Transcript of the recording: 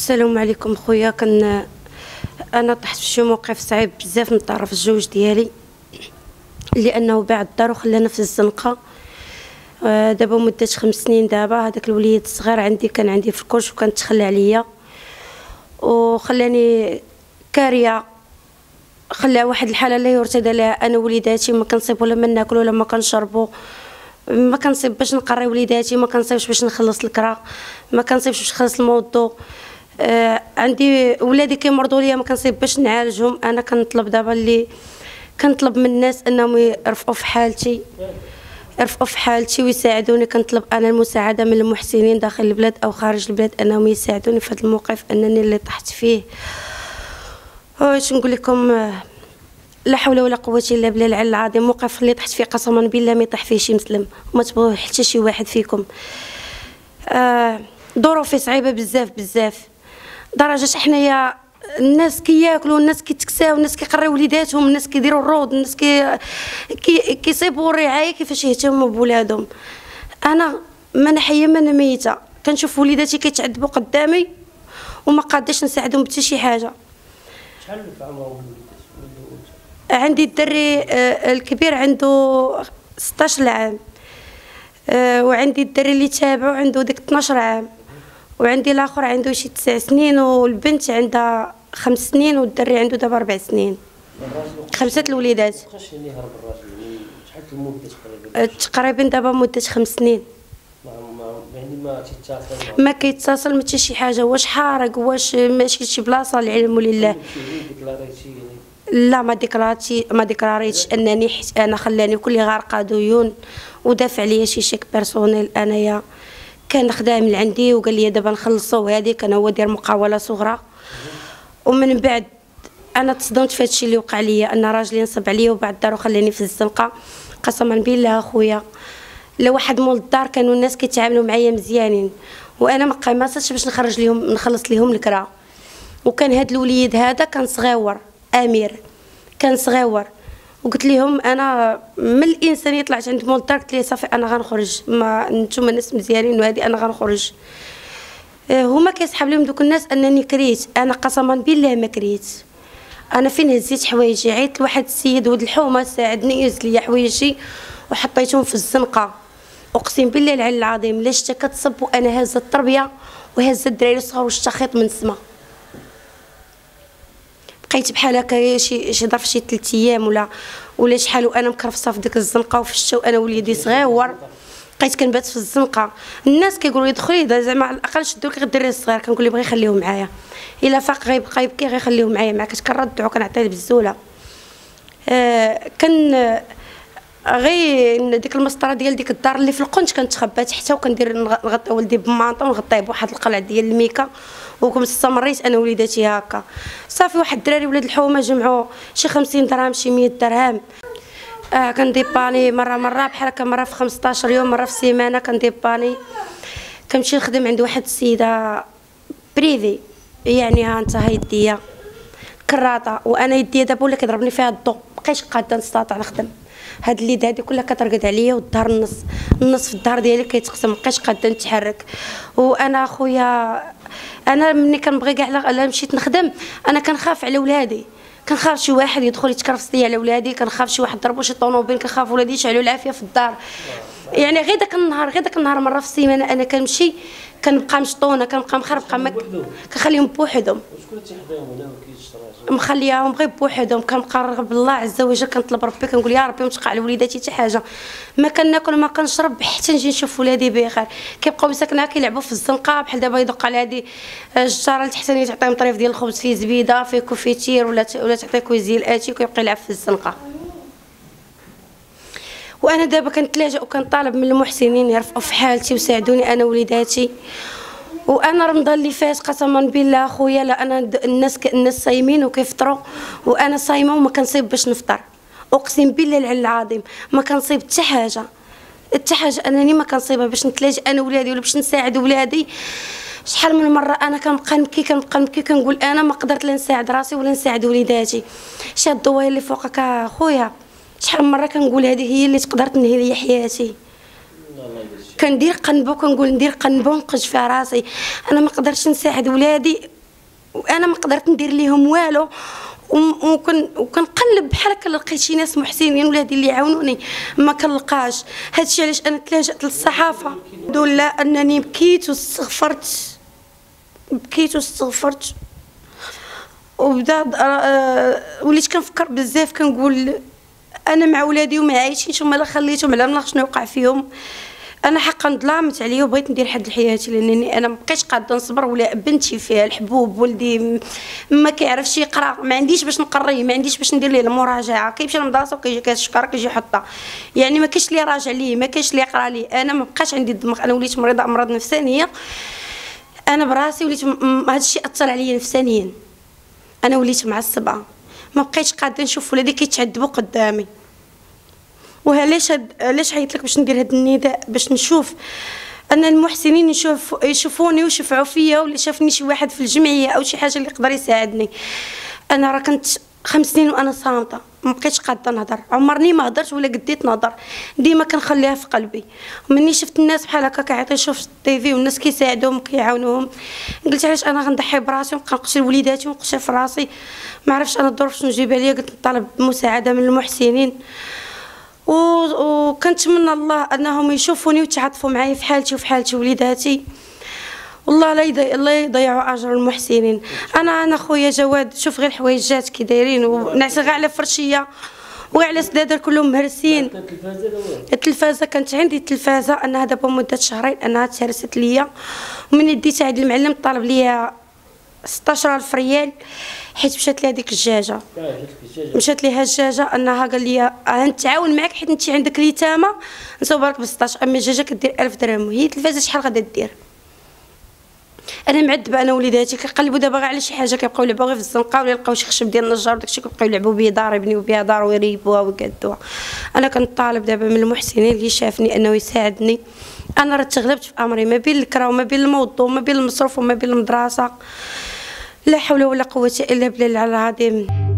السلام عليكم خويا. انا طحت في شي موقف صعيب بزاف من طرف الزوج ديالي، لانه باع الدار وخلانا في الزنقه. دابا مده 5 سنين. دابا هذاك الوليد الصغير كان عندي في الكرش وكان تخلى عليا وخلاني كاريه، خلى واحد الحاله لا يرتدى لها. انا وليداتي ما كنصيب ولا ما ناكل ولا ما كنشربوا، ما كنصيب باش نقري وليداتي، ما كنصيبش باش نخلص الكرا، ما كنصيبش باش نخلص الموضوع. عندي ولادي كيمرضوا ليا، ما كنصيب باش نعالجهم. انا كنطلب دابا اللي كنطلب من الناس انهم يرفقوا في حالتي ويساعدوني. كنطلب انا المساعده من المحسنين داخل البلاد او خارج البلاد انهم يساعدوني في هذا الموقف انني اللي طحت فيه. واش نقول لكم، لا حول ولا قوه الا بالله العلي العظيم. موقف اللي طحت فيه قسما بالله ما يطيح فيه شي مسلم، وما تبغوا حتى شي واحد فيكم. ظروفي صعيبه بزاف بزاف، درجه حنايا الناس كياكلوا، الناس كيتكساو، الناس كيقريو وليداتهم، الناس كيديروا الروض، الناس كيصيبوا الرعايه كيفاش يهتموا بولادهم. انا ما انا حيه ما انا ميته، كنشوف وليداتي كيتعذبوا قدامي وما قادش نساعدهم بحتى شي حاجه. شحال في عمرهم؟ عندي الدري الكبير عنده 16 عام، وعندي الدري اللي تابعو عنده ديك 12 عام، وعندي الاخر عنده شي 9 سنين، والبنت عندها 5 سنين، والدري عنده دابا 4 سنين. 5 الوليدات. واش يعني هرب الراجل؟ شحال المده تقريبا دابا مده 5 سنين. يعني ما كيتصل ما حتى شي حاجه. واش حارق، واش ماشي شي بلاصه، العلم لله. لا ما ديكلاريتش انني، حيت انا خلاني كلي غارقه ديون ودافع ليا شي شيك بيرسونيل. انايا كان خدام من عندي وقال لي دابا نخلصوا هذه، كان هو داير مقاوله صغرى. ومن بعد انا تصدمت في هادشي اللي وقع ليا، ان راجلي نصب عليا وباع الدار وخلاني في الزنقه. قسما بالله اخويا، لو واحد مول الدار كانوا الناس كيتعاملوا معايا مزيانين، وانا ما قامصتش باش نخلص لهم الكرا. وكان هاد الوليد هذا كان صغيور، امير كان صغيور، وقلت لهم انا من الانسانيه طلعت عند مول الدار، قلت ليه صافي انا غنخرج، ما نتوما ناس مزيانين وهذه انا غنخرج. هما كيسحب لهم دوك الناس انني كريت. انا قسما بالله ما كريت. انا فين هزيت حوايجي، عيطت لواحد السيد ولد الحومه ساعدني، يهز لي حوايجي وحطيتهم في الزنقه. اقسم بالله العلي العظيم لا شتا كتصب وانا هازه التربيه وهازه الدراري الصغار والشخيط من السما. بقيت بحال هكا شي ظرف شي 3 ايام ولا شحال، وانا مكرفصه في ديك الزنقه وفي الشتا، وانا وليدي صغيور. بقيت كنبات في الزنقه. الناس كيقولوا لي دخلي زعما على الاقل شدوا لك الدري الصغير، كنقول لي بغي خليهم معايا، الا فاق غيبقى يبكي غيخليهم معايا. ما كنت كنردعو كنعطيه بالزوله. كان غير ديك المسطره ديال ديك الدار اللي في القنت كنتخبى تحتها، وكندير نغطي ولدي بمانطه ونغطيه بواحد القلع ديال الميكا، وكنت استمريت انا وليداتي هكا. صافي واحد الدراري ولاد الحومه جمعوا شي 50 درهم شي 100 درهم. كنديباني مره بحال هكا، مره في 15 يوم، مره في سيمانه كنديباني. كنمشي نخدم عند واحد السيده بريفي، يعني ها انت هاي يديا كراطه، وانا يديا دابا ولا كيضربني فيها الضو، مابقيتش قاده نستطيع نخدم. هاد اليد هادي كلها كترقد عليا، والظهر النص في الظهر ديالي كيتقسم، مابقيتش قاده نتحرك. وانا خويا انا ملي كنبغي كاع لا مشيت نخدم، انا كنخاف على ولادي، كنخاف شي واحد يدخل يتكرفس ليا على ولادي، كنخاف شي واحد ضربو شي طونوبيل، كنخاف ولادي يشعلوا العافيه في الدار. يعني غير داك النهار مره في السيمانه انا كنمشي كنبقى مشطونه، كنبقى مخربقه، كنخليهم بوحدهم. شكون تيخدمهم هنا ما كيشرا؟ مخلياهم غير بوحدهم. كنبقى نرغب الله عز وجل، كنطلب ربي، كنقول يا ربي ما تقع على وليداتي حتى حاجه، ما كناكل ما كنشرب حتى نجي نشوف ولادي بخير. كيبقاو مساكنه كيلعبوا في الزنقه، بحال دابا يدق على هذه الجاره التحتانيه تعطيهم طريف ديال الخبز فيه زبيده فيه كوفيتير، ولا تعطيه كويزيل اتي، وكيبقى يلعب في الزنقه. وانا دابا كنتلاجا وكنطالب من المحسنين يرفقوا في حالتي ويساعدوني انا وليداتي. وانا رمضان اللي فات قسما بالله خويا، لا انا الناس صايمين وكيفطروا، وانا صايمه وما كنصيب باش نفطر. اقسم بالله العلي العظيم ما كنصيب حتى حاجه انني ما كنصيبها باش نتلاجا انا ولادي ولا باش نساعد ولادي. شحال من مره انا كنبقى نبكي كنقول انا ما قدرت لا نساعد راسي ولا نساعد وليداتي. شاد الضوايا اللي فوقك اخويا، شحال من مره كنقول هذه هي اللي تقدر تنهي لي حياتي. كندير قنبه وكنقول ندير قنبه ونقج فيها راسي. انا ما قدرتش نساعد ولادي وانا ما قدرت ندير ليهم والو، وكنقلب بحال هكا لقيت شي ناس محسنين ولادي اللي يعاونوني ما كنلقاش. هادشي علاش انا تلاجأت للصحافه. لا انني بكيت واستغفرت وبدا وليت كنفكر بزاف، كنقول انا مع ولادي وما عايشينش وما لا خليتهم على ما شنو وقع فيهم. انا حقا ظلامت عليا وبغيت ندير حد لحياتي، لانني انا ما بقيتش قاده نصبر. ولا بنتي فيها الحبوب، ولدي ما كيعرفش يقرا، ما عنديش باش نقريه، ما عنديش باش ندير ليه المراجعه، كيمشي للمدرسه وكيجي كيشكر كيجي يحطها، يعني ما كاينش اللي راجع ليه، ما كاينش اللي يقرا ليه. انا ما بقاش عندي الدماغ، انا وليت مريضه امراض نفسانيه، انا براسي وليت هذا الشيء اثر عليا نفسانيا. انا وليت معصبه، ما بقيتش قاده نشوف ولادي كيتعذبوا قدامي. وعلاش عيطت لك باش ندير هذا النداء؟ باش نشوف ان المحسنين يشوفوني ويشفعوا فيا، ولا شافني شي واحد في الجمعيه او شي حاجه اللي يقدر يساعدني. انا راه كنت 5 سنين وانا صامته، ما بقيتش قاده نهضر، عمرني ما هضرت ولا قديت نهضر، ديما كنخليها في قلبي. ومني شفت الناس بحال هكا كيعيطوا يشوف التيفي والناس كيساعدوهم وكيعاونوهم، قلت علاش انا غنضحي براسي ونبقى نقشر وليداتي ونقشر في راسي؟ ما عرفتش انا الظروف شنو جايبه ليا، قلت نطالب بمساعده من المحسنين. وكنتمنى الله انهم يشوفوني ويتعاطفوا معايا في حالتي وفي حالتي وليداتي، والله لا يضيعوا اجر المحسنين. انا خويا جواد، شوف غير الحوايجات كي دايرين، ونعس غير على فرشيه وعلى سدادر كلهم مهرسين. التلفازه كانت عندي، التلفازه انها دابا مده شهرين انها تهرست ليا، ومن ديتها عند المعلم طالب ليا 16,000 ريال، حيت مشات لي هذيك الدجاجه، مشات ليها الدجاجه انها قال لي غنتعاون معاك حيت انت عندك اليتامى نصوبرك ب 16، اما الدجاجه كدير 1000 درهم، هي التلفازه شحال غادا دير؟ انا معذبه انا وليداتي كيقلبوا دابا غير على شي حاجه، كيبقاو يلعبوا غير في الزنقه ولا يلقاو شي خشب ديال النجار وداكشي كيبقاو يلعبوا به، دار يبنيو بها دار ويريبوها ويقادوها. انا كنطالب دابا من المحسنين اللي شافني انه يساعدني. انا راه تغلبت في امري، ما بين الكرا وما بين الموضوع وما بين المصروف وما بين المدرسه، لا حول ولا قوه الا بالله العظيم.